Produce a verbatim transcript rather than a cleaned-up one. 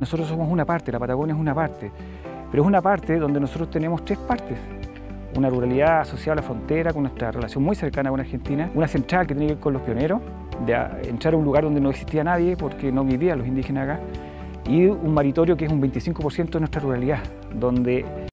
Nosotros somos una parte, la Patagonia es una parte, pero es una parte donde nosotros tenemos tres partes. Una ruralidad asociada a la frontera, con nuestra relación muy cercana con Argentina, una central que tiene que ver con los pioneros, de entrar a un lugar donde no existía nadie porque no vivían los indígenas acá, y un maritorio que es un veinticinco por ciento de nuestra ruralidad, donde